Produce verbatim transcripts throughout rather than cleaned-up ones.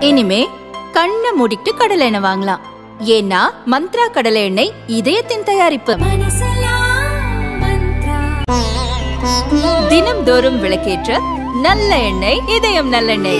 இனிமே கண்ணை மூடிட்டு கடலை எண்ணெய் வாங்கலாம். ஏன்னா மந்த்ரா கடலை எண்ணெய் இதயத்தின் தயாரிப்பு. தினம்தோறும் விளக்கேற்ற நல்ல எண்ணெய் இதயம் நல்லெண்ணெய்.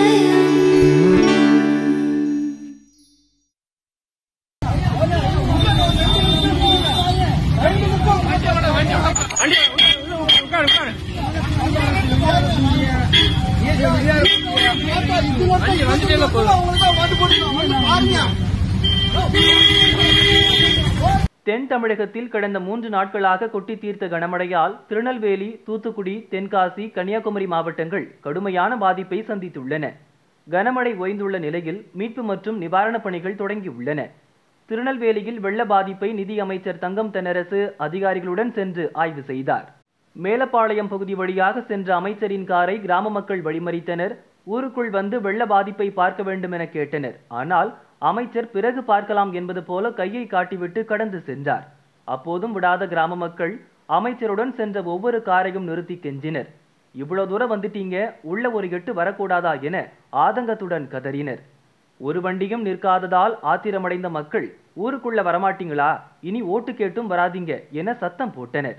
தென் தமிழகத்தில் கடந்த மூன்று நாட்களாக கொட்டி தீர்த்த கனமழையால் திருநெல்வேலி, தூத்துக்குடி, தென்காசி, கன்னியாகுமரி மாவட்டங்கள் கடுமையான பாதிப்பை சந்தித்துள்ளன. கனமழை ஓய்ந்துள்ள நிலையில் மீட்பு மற்றும் நிவாரணப் பணிகள் தொடங்கியுள்ளன. திருநெல்வேலியில் வெள்ள பாதிப்பை நிதி அமைச்சர் தங்கம் தென்னரசு அதிகாரிகளுடன் சென்று ஆய்வு செய்தார். மேலப்பாளையம் பகுதி வழியாக சென்ற அமைச்சரின் காரை கிராம மக்கள் வழிமறித்தனர். ஊருக்குள் வந்து வெள்ள பாதிப்பை பார்க்க வேண்டும் என கேட்டனர். ஆனால் அமைச்சர் பிறகு பார்க்கலாம் என்பது போல கையை காட்டிவிட்டு கடந்து சென்றார். அப்போதும் விடாத கிராம மக்கள் அமைச்சருடன் சென்ற ஒவ்வொரு காரையும் நிறுத்தி கெஞ்சினர். இவ்வளவு தூரம் வந்துட்டீங்க, உள்ள ஒரு எட்டு வரக்கூடாதா என ஆதங்கத்துடன் கதறினர். ஒரு வண்டியும் நிற்காததால் ஆத்திரமடைந்த மக்கள், ஊருக்குள்ள வரமாட்டீங்களா, இனி ஓட்டு கேட்டும் வராதீங்க என சத்தம் போட்டனர்.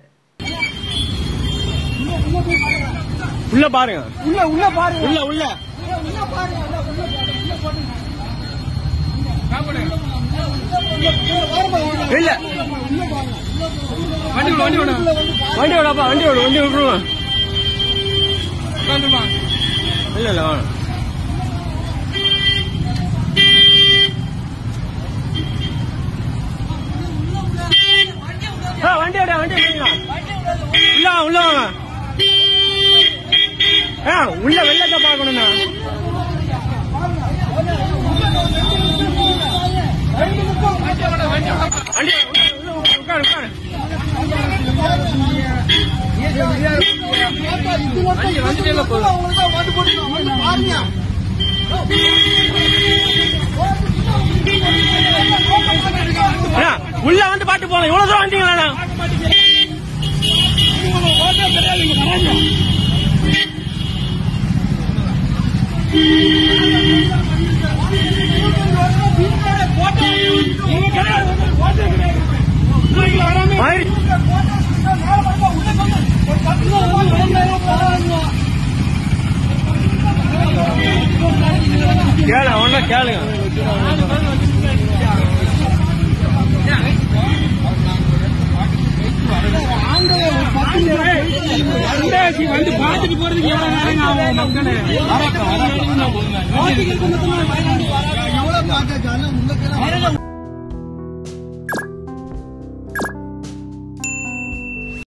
உள்ள பாருங்க, உள்ள உள்ள பாருங்க, உள்ள உள்ள உள்ள பாருங்க, இல்ல வண்டி வண்டி விட வண்டி விடாப்பா வண்டி விடு வண்டி விட்டுருவான். இல்ல இல்ல வண்டி விட வண்டி உள்ள உள்ள உள்ள வெள்ளத்தை பாக்கணும்னா உள்ள வந்து பாட்டு போலாம். இவ்வளவு தூரம் வந்தீங்களா? கேளு ஒண்ணு கேளுங்க. வந்து பாத்துட்டு போறதுக்கு எவ்வளவு